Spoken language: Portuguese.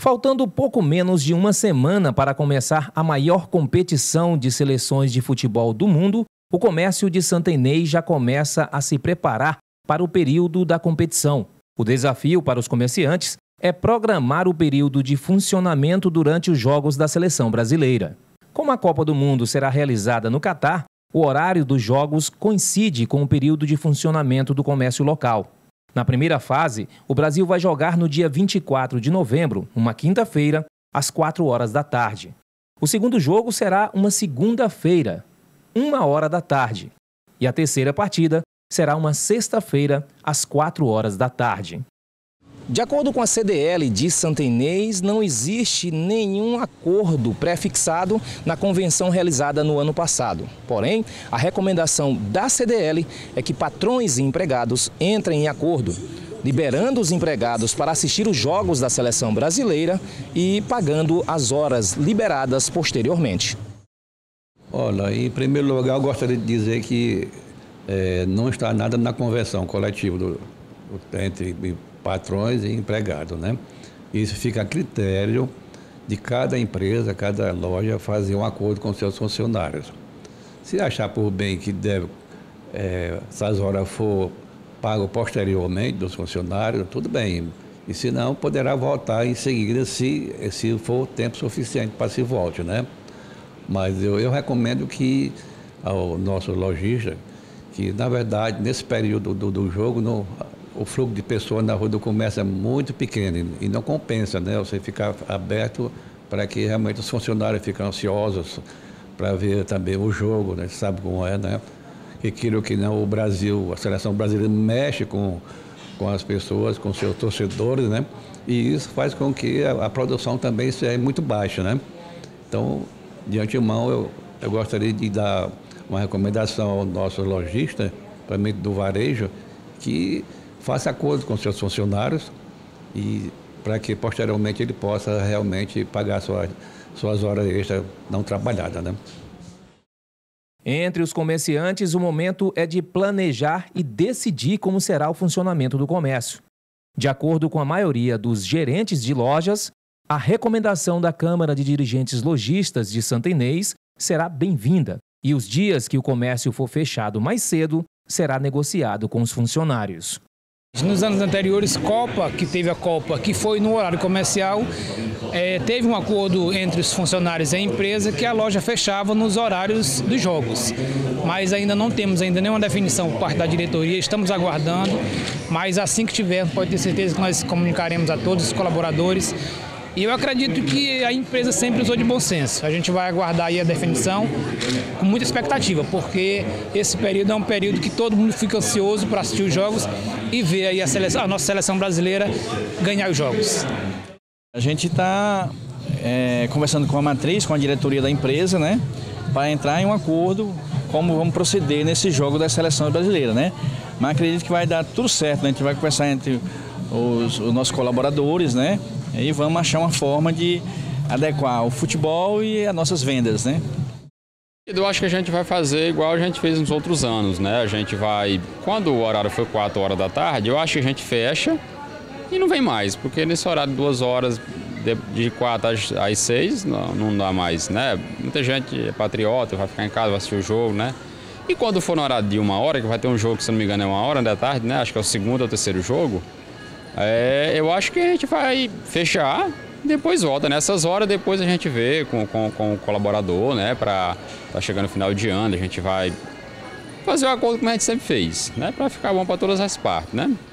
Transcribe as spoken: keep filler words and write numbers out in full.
Faltando pouco menos de uma semana para começar a maior competição de seleções de futebol do mundo, o comércio de Santa Inês já começa a se preparar para o período da competição. O desafio para os comerciantes é programar o período de funcionamento durante os Jogos da Seleção Brasileira. Como a Copa do Mundo será realizada no Catar, o horário dos Jogos coincide com o período de funcionamento do comércio local. Na primeira fase, o Brasil vai jogar no dia vinte e quatro de novembro, uma quinta-feira, às quatro horas da tarde. O segundo jogo será uma segunda-feira, uma hora da tarde. E a terceira partida será uma sexta-feira, às quatro horas da tarde. De acordo com a C D L de Santa Inês, não existe nenhum acordo pré-fixado na convenção realizada no ano passado. Porém, a recomendação da C D L é que patrões e empregados entrem em acordo, liberando os empregados para assistir os jogos da seleção brasileira e pagando as horas liberadas posteriormente. Olha, em primeiro lugar, eu gostaria de dizer que é, não está nada na convenção coletiva do, entre patrões e empregados, né? Isso fica a critério de cada empresa, cada loja fazer um acordo com seus funcionários. Se achar por bem que deve, é, essas horas for pago posteriormente dos funcionários, tudo bem. E se não, poderá voltar em seguida, se, se for tempo suficiente para se volte, né? Mas eu, eu recomendo que ao nosso lojista, que na verdade nesse período do, do jogo, no, o fluxo de pessoas na rua do comércio é muito pequeno e não compensa, né? Você ficar aberto para que realmente os funcionários fiquem ansiosos para ver também o jogo, né? Você sabe como é, né? E queira que não, o Brasil, a seleção brasileira mexe com, com as pessoas, com seus torcedores, né? E isso faz com que a, a produção também seja muito baixa, né? Então, de antemão, eu, eu gostaria de dar uma recomendação ao nosso lojista, principalmente do varejo, que faça acordo com seus funcionários e para que posteriormente ele possa realmente pagar sua, suas horas extras não trabalhadas, né? Entre os comerciantes, o momento é de planejar e decidir como será o funcionamento do comércio. De acordo com a maioria dos gerentes de lojas, a recomendação da Câmara de Dirigentes Lojistas de Santa Inês será bem-vinda e os dias que o comércio for fechado mais cedo será negociado com os funcionários. Nos anos anteriores, Copa, que teve a Copa, que foi no horário comercial, é, teve um acordo entre os funcionários e a empresa que a loja fechava nos horários dos jogos. Mas ainda não temos ainda nenhuma definição por parte da diretoria, estamos aguardando, mas assim que tiver, pode ter certeza que nós comunicaremos a todos os colaboradores. E eu acredito que a empresa sempre usou de bom senso. A gente vai aguardar aí a definição com muita expectativa, porque esse período é um período que todo mundo fica ansioso para assistir os jogos e ver aí a, seleção, a nossa seleção brasileira ganhar os jogos. A gente está é, conversando com a matriz, com a diretoria da empresa, né, para entrar em um acordo como vamos proceder nesse jogo da seleção brasileira, né? Mas acredito que vai dar tudo certo, né? A gente vai conversar entre os, os nossos colaboradores, né? E vamos achar uma forma de adequar o futebol e as nossas vendas, né? Eu acho que a gente vai fazer igual a gente fez nos outros anos, né? A gente vai, quando o horário for quatro horas da tarde, eu acho que a gente fecha e não vem mais, porque nesse horário de duas horas, de quatro às seis, não, não dá mais, né? Muita gente é patriota, vai ficar em casa, vai assistir o jogo, né? E quando for no horário de uma hora, que vai ter um jogo que, se não me engano, é uma hora da tarde, né? Acho que é o segundo ou terceiro jogo. É, eu acho que a gente vai fechar e depois volta. Nessas horas, depois a gente vê com, com, com o colaborador, né? Para tá chegando no final de ano, a gente vai fazer o acordo como a gente sempre fez, né? Para ficar bom para todas as partes, né?